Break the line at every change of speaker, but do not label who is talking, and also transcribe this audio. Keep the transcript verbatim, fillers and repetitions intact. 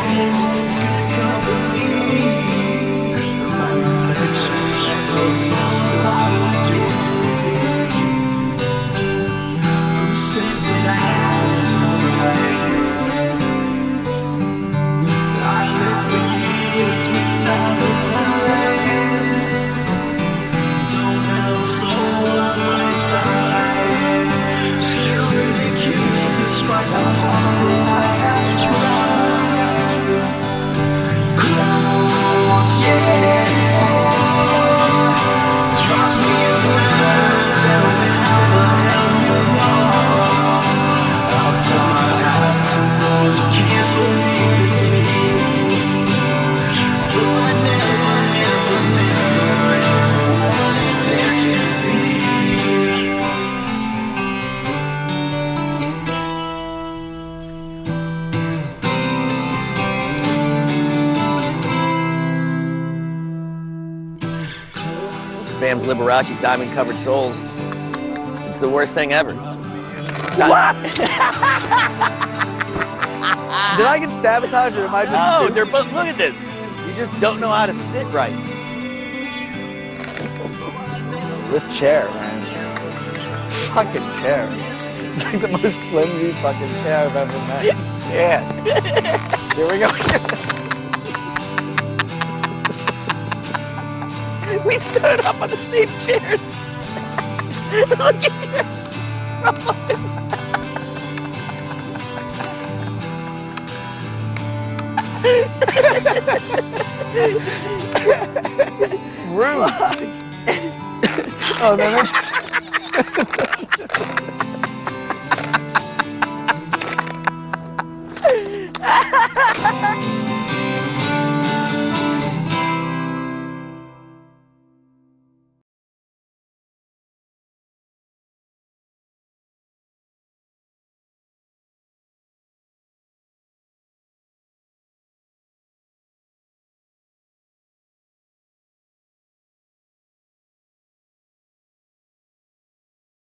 Bam's Liberace Diamond Covered Souls. It's the worst thing ever.
What? Did I get sabotaged or am I just...
No, they're both, look at this. You just don't know how to sit right.
This chair, man. Fucking chair. It's like the most flimsy fucking chair I've ever met.
Yeah.
Here we go.
We stood up on the same chairs. Look at here.
Rude. Oh, no, no.